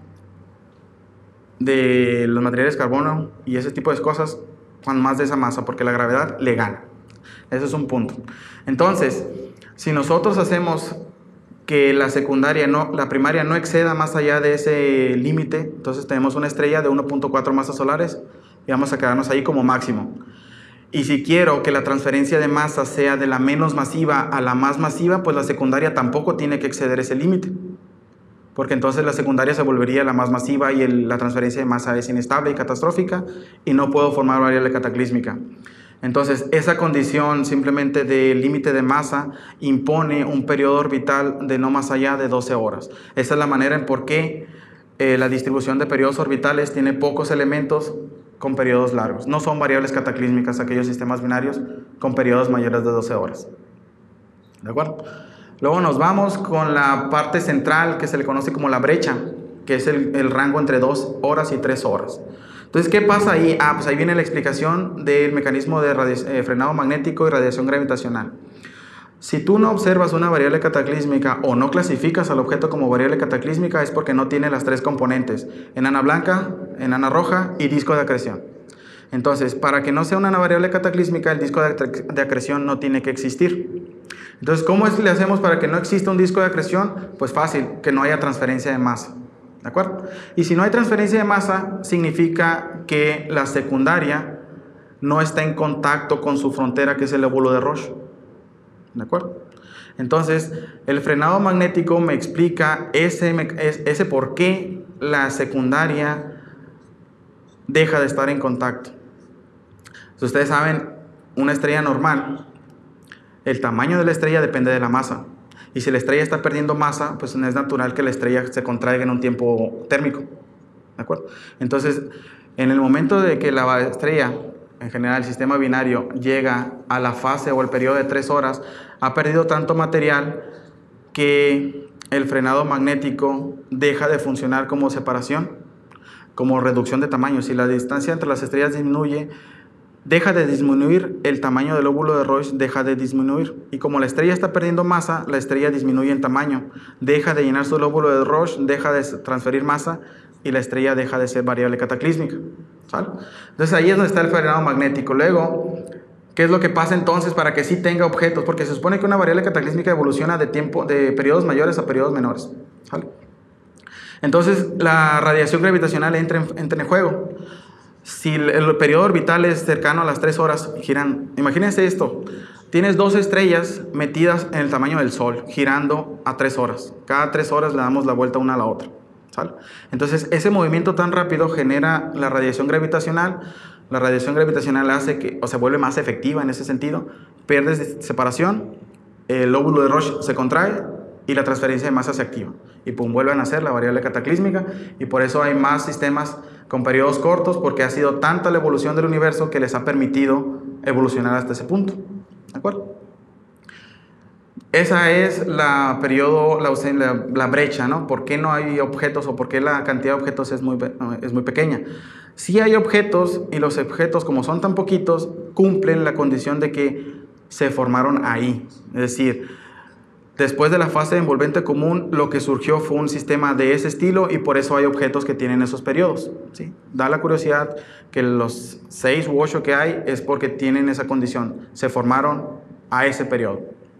de los materiales carbono y ese tipo de cosas con más de esa masa, porque la gravedad le gana. Ese es un punto. Entonces, si nosotros hacemos que la primaria no exceda más allá de ese límite, entonces tenemos una estrella de 1.4 masas solares y vamos a quedarnos ahí como máximo. Y si quiero que la transferencia de masa sea de la menos masiva a la más masiva, pues la secundaria tampoco tiene que exceder ese límite, porque entonces la secundaria se volvería la más masiva y la transferencia de masa es inestable y catastrófica y no puedo formar variable cataclísmica. Entonces, esa condición simplemente de límite de masa impone un periodo orbital de no más allá de 12 horas. Esa es la manera en por qué la distribución de periodos orbitales tiene pocos elementos con periodos largos. No son variables cataclísmicas aquellos sistemas binarios con periodos mayores de 12 horas. ¿De acuerdo? Luego nos vamos con la parte central que se le conoce como la brecha, que es el rango entre 2 horas y 3 horas. Entonces, ¿qué pasa ahí? Pues ahí viene la explicación del mecanismo de frenado magnético y radiación gravitacional. Si tú no observas una variable cataclísmica o no clasificas al objeto como variable cataclísmica es porque no tiene las tres componentes: enana blanca, enana roja y disco de acreción. Entonces, para que no sea una variable cataclísmica, el disco de acreción no tiene que existir. Entonces, ¿cómo le hacemos para que no exista un disco de acreción? Pues fácil, que no haya transferencia de masa. ¿De acuerdo? Y si no hay transferencia de masa, significa que la secundaria no está en contacto con su frontera, que es el óvulo de Roche. ¿De acuerdo? Entonces, el frenado magnético me explica ese por qué la secundaria deja de estar en contacto. Si ustedes saben, una estrella normal, el tamaño de la estrella depende de la masa. Y si la estrella está perdiendo masa, pues es natural que la estrella se contraiga en un tiempo térmico. ¿De acuerdo? Entonces, en el momento de que la estrella, en general el sistema binario, llega a la fase o el periodo de 3 horas, ha perdido tanto material que el frenado magnético deja de funcionar como separación, como reducción de tamaño. Si la distancia entre las estrellas disminuye, deja de disminuir el tamaño del óvulo de Roche, deja de disminuir. Y como la estrella está perdiendo masa, la estrella disminuye en tamaño, deja de llenar su óvulo de Roche, deja de transferir masa y la estrella deja de ser variable cataclísmica. ¿Sale? Entonces ahí es donde está el frenado magnético. Luego, ¿qué es lo que pasa entonces para que sí tenga objetos? Porque se supone que una variable cataclísmica evoluciona de periodos mayores a periodos menores. ¿Sale? Entonces la radiación gravitacional entra en juego. Si el periodo orbital es cercano a las 3 horas, giran. Imagínense esto: tienes 2 estrellas metidas en el tamaño del Sol, girando a 3 horas. Cada 3 horas le damos la vuelta una a la otra. ¿Sale? Entonces, ese movimiento tan rápido genera la radiación gravitacional. La radiación gravitacional hace que, o se vuelve más efectiva en ese sentido. Pierdes separación, el lóbulo de Roche se contrae y la transferencia de masa se activa. Y pum, vuelven a ser la variable cataclísmica, y por eso hay más sistemas con periodos cortos, porque ha sido tanta la evolución del universo que les ha permitido evolucionar hasta ese punto. ¿De acuerdo? Esa es la brecha, ¿no? ¿Por qué no hay objetos o por qué la cantidad de objetos es muy pequeña? Sí hay objetos, y los objetos, como son tan poquitos, cumplen la condición de que se formaron ahí. Es decir, después de la fase envolvente común, lo que surgió fue un sistema de ese estilo, y por eso hay objetos que tienen esos periodos, ¿sí? Da la curiosidad que los 6 u 8 que hay es porque tienen esa condición, se formaron a ese periodo.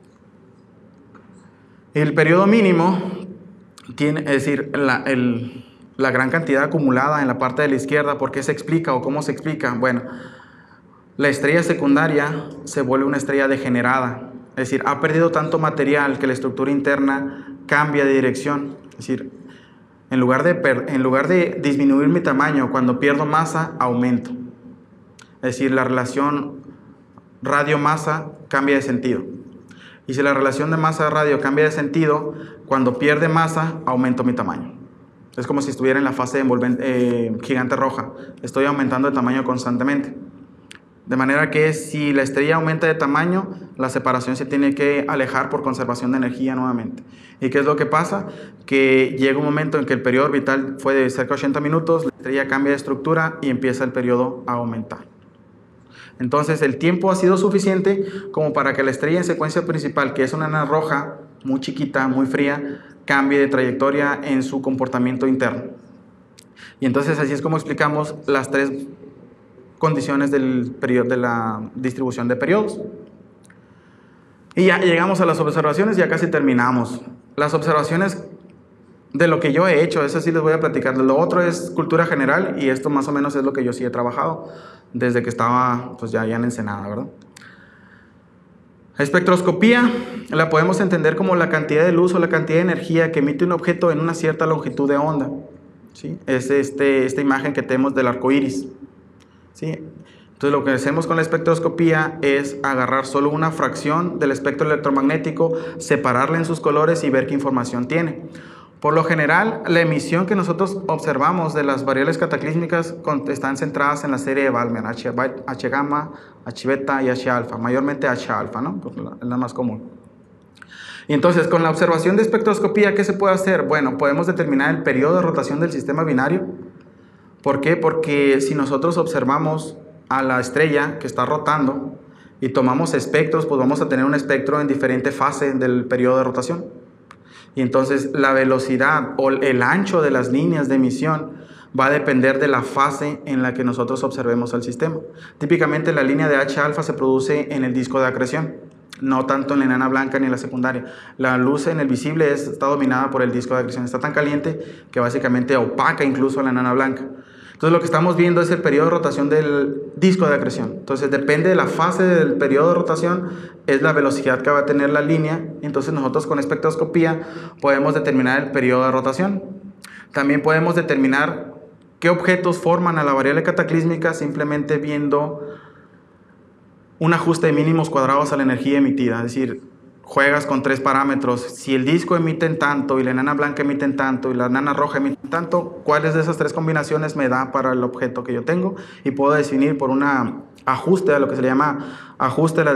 El periodo mínimo tiene, es decir, la gran cantidad acumulada en la parte de la izquierda. ¿Por qué se explica o cómo se explica? Bueno, la estrella secundaria se vuelve una estrella degenerada. Es decir, ha perdido tanto material que la estructura interna cambia de dirección. Es decir, en lugar de disminuir mi tamaño, cuando pierdo masa, aumento. Es decir, la relación radio-masa cambia de sentido. Y si la relación de masa-radio cambia de sentido, cuando pierde masa, aumento mi tamaño. Es como si estuviera en la fase envolvente, gigante roja. Estoy aumentando de tamaño constantemente. De manera que si la estrella aumenta de tamaño, la separación se tiene que alejar por conservación de energía nuevamente. ¿Y qué es lo que pasa? Que llega un momento en que el periodo orbital fue de cerca de 80 minutos, la estrella cambia de estructura y empieza el periodo a aumentar. Entonces el tiempo ha sido suficiente como para que la estrella en secuencia principal, que es una enana roja, muy chiquita, muy fría, cambie de trayectoria en su comportamiento interno. Y entonces así es como explicamos las 3 condiciones del periodo, de la distribución de periodos. Y ya llegamos a las observaciones, ya casi terminamos. Las observaciones de lo que yo he hecho, eso sí les voy a platicar. Lo otro es cultura general, y esto más o menos es lo que yo sí he trabajado desde que estaba pues ya en Ensenada, ¿verdad? La espectroscopía la podemos entender como la cantidad de luz o la cantidad de energía que emite un objeto en una cierta longitud de onda, ¿sí? Es esta imagen que tenemos del arco iris, ¿sí? Entonces lo que hacemos con la espectroscopía es agarrar solo una fracción del espectro electromagnético, separarla en sus colores y ver qué información tiene. Por lo general, la emisión que nosotros observamos de las variables cataclísmicas están centradas en la serie de Balmer, H gamma, H beta y H alfa, mayormente H alfa, ¿no? Pues es la más común. Y entonces, con la observación de espectroscopía, ¿qué se puede hacer? Bueno, podemos determinar el periodo de rotación del sistema binario. ¿Por qué? Porque si nosotros observamos a la estrella que está rotando y tomamos espectros, pues vamos a tener un espectro en diferente fase del periodo de rotación. Y entonces la velocidad o el ancho de las líneas de emisión va a depender de la fase en la que nosotros observemos el sistema. Típicamente la línea de H alfa se produce en el disco de acreción, no tanto en la enana blanca ni en la secundaria. La luz en el visible está dominada por el disco de acreción, está tan caliente que básicamente opaca incluso a la enana blanca. Entonces lo que estamos viendo es el periodo de rotación del disco de acreción. Entonces depende de la fase del periodo de rotación, es la velocidad que va a tener la línea. Entonces nosotros con espectroscopía podemos determinar el periodo de rotación. También podemos determinar qué objetos forman a la variable cataclísmica simplemente viendo un ajuste de mínimos cuadrados a la energía emitida. Es decir, juegas con 3 parámetros. Si el disco emite en tanto y la enana blanca emite en tanto y la enana roja emite en tanto, ¿cuáles de esas 3 combinaciones me da para el objeto que yo tengo? Y puedo definir por un ajuste a lo que se le llama ajuste a la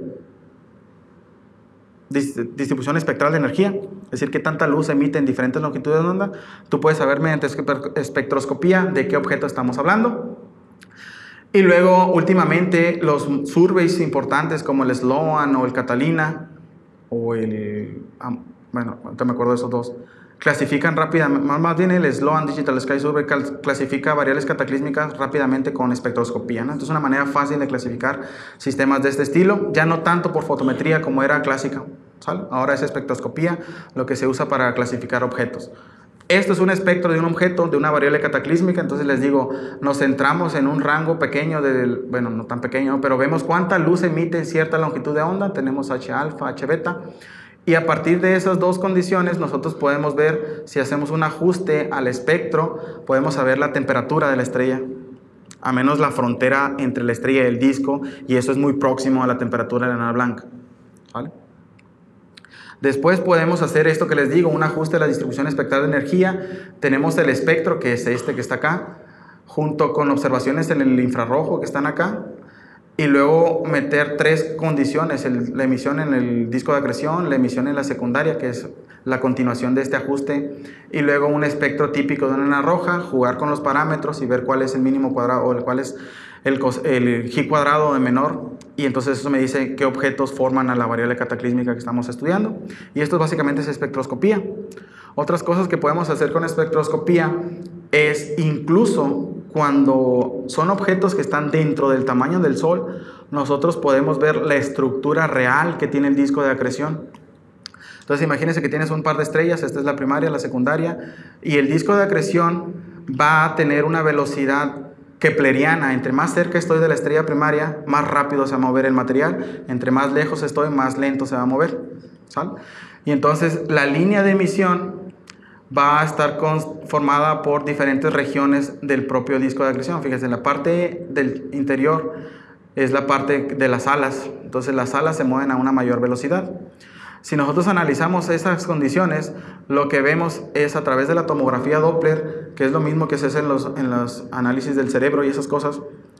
distribución espectral de energía, es decir, qué tanta luz emite en diferentes longitudes de onda. Tú puedes saber mediante espectroscopía de qué objeto estamos hablando. Y luego, últimamente, los surveys importantes como el Sloan o el Catalina o bueno, ahorita me acuerdo de esos dos, clasifican rápidamente, más bien el Sloan Digital Sky Survey clasifica variables cataclísmicas rápidamente con espectroscopía, ¿no? Entonces es una manera fácil de clasificar sistemas de este estilo, ya no tanto por fotometría como era clásica, ¿sale? Ahora es espectroscopía lo que se usa para clasificar objetos. Esto es un espectro de un objeto, de una variable cataclísmica. Entonces les digo, nos centramos en un rango pequeño, bueno, no tan pequeño, pero vemos cuánta luz emite en cierta longitud de onda. Tenemos H alfa, H beta. Y a partir de esas 2 condiciones, nosotros podemos ver, si hacemos un ajuste al espectro, podemos saber la temperatura de la estrella, a menos la frontera entre la estrella y el disco, y eso es muy próximo a la temperatura de la enana blanca, ¿vale? Después podemos hacer esto que les digo, un ajuste de la distribución espectral de energía. Tenemos el espectro, que es este que está acá, junto con observaciones en el infrarrojo que están acá. Y luego meter 3 condiciones, la emisión en el disco de acreción, la emisión en la secundaria, que es la continuación de este ajuste, y luego un espectro típico de una roja, jugar con los parámetros y ver cuál es el mínimo cuadrado o cuál es el G cuadrado de menor, y entonces eso me dice qué objetos forman a la variable cataclísmica que estamos estudiando. Y esto básicamente es espectroscopía. Otras cosas que podemos hacer con espectroscopía es incluso cuando son objetos que están dentro del tamaño del Sol, nosotros podemos ver la estructura real que tiene el disco de acreción. Entonces imagínense que tienes un par de estrellas, esta es la primaria, la secundaria, y el disco de acreción va a tener una velocidad kepleriana. Entre más cerca estoy de la estrella primaria, más rápido se va a mover el material. Entre más lejos estoy, más lento se va a mover. ¿Sale? Y entonces la línea de emisión va a estar formada por diferentes regiones del propio disco de acreción. Fíjense, en la parte del interior es la parte de las alas. Entonces las alas se mueven a una mayor velocidad. Si nosotros analizamos esas condiciones, lo que vemos es a través de la tomografía Doppler, que es lo mismo que se hace en los análisis del cerebro y esas cosas,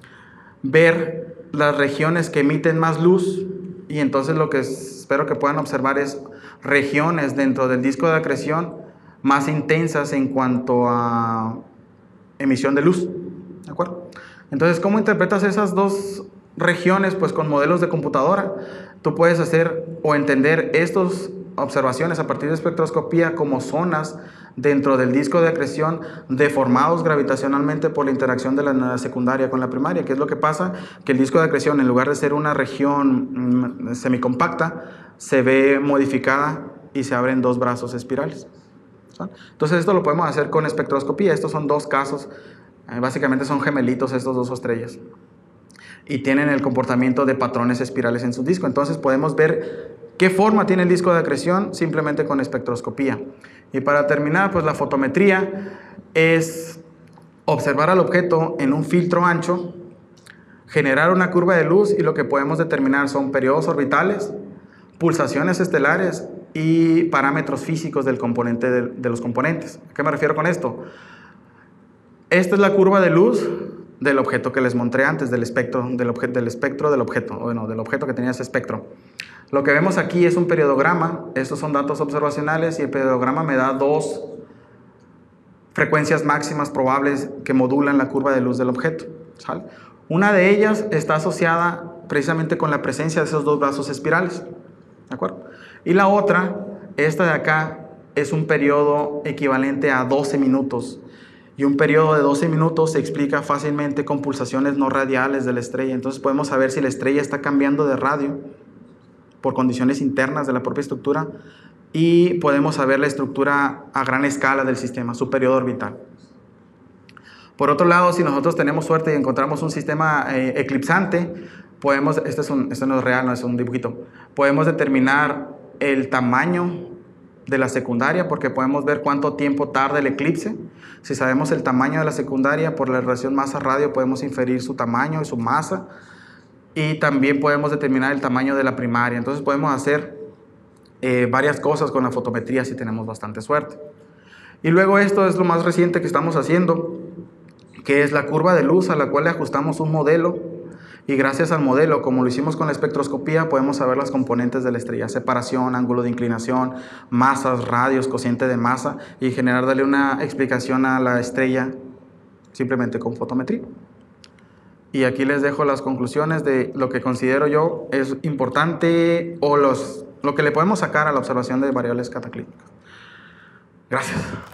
ver las regiones que emiten más luz, y entonces lo que espero que puedan observar es regiones dentro del disco de acreción más intensas en cuanto a emisión de luz. ¿De acuerdo? Entonces, ¿cómo interpretas esas dos regiones? Pues con modelos de computadora. Tú puedes hacer o entender estas observaciones a partir de espectroscopía como zonas dentro del disco de acreción deformados gravitacionalmente por la interacción de la secundaria con la primaria. ¿Qué es lo que pasa? Que el disco de acreción, en lugar de ser una región semicompacta, se ve modificada y se abren 2 brazos espirales. Entonces esto lo podemos hacer con espectroscopía. Estos son 2 casos, básicamente son gemelitos estos 2 estrellas, y tienen el comportamiento de patrones espirales en su disco. Entonces podemos ver qué forma tiene el disco de acreción simplemente con espectroscopía. Y para terminar, pues la fotometría es observar al objeto en un filtro ancho, generar una curva de luz, y lo que podemos determinar son periodos orbitales, pulsaciones estelares y parámetros físicos del componente de los componentes. ¿A qué me refiero con esto? Esta es la curva de luz del objeto que les mostré antes, del espectro del objeto, bueno, del objeto que tenía ese espectro. Lo que vemos aquí es un periodograma. Estos son datos observacionales, y el periodograma me da 2 frecuencias máximas probables que modulan la curva de luz del objeto. ¿Sale? Una de ellas está asociada precisamente con la presencia de esos 2 brazos espirales. ¿De acuerdo? Y la otra, esta de acá, es un periodo equivalente a 12 minutos. Y un periodo de 12 minutos se explica fácilmente con pulsaciones no radiales de la estrella. Entonces podemos saber si la estrella está cambiando de radio por condiciones internas de la propia estructura, y podemos saber la estructura a gran escala del sistema, su periodo orbital. Por otro lado, si nosotros tenemos suerte y encontramos un sistema eclipsante, podemos, este no es real, no es un dibujito, podemos determinar el tamaño de la secundaria, porque podemos ver cuánto tiempo tarda el eclipse. Si sabemos el tamaño de la secundaria por la relación masa-radio, podemos inferir su tamaño y su masa, y también podemos determinar el tamaño de la primaria. Entonces podemos hacer varias cosas con la fotometría si tenemos bastante suerte. Y luego esto es lo más reciente que estamos haciendo, que es la curva de luz, a la cual le ajustamos un modelo, y gracias al modelo, como lo hicimos con la espectroscopía, podemos saber las componentes de la estrella: separación, ángulo de inclinación, masas, radios, cociente de masa, y darle una explicación a la estrella simplemente con fotometría. Y aquí les dejo las conclusiones de lo que considero yo es importante, o lo que le podemos sacar a la observación de variables cataclísmicas. Gracias.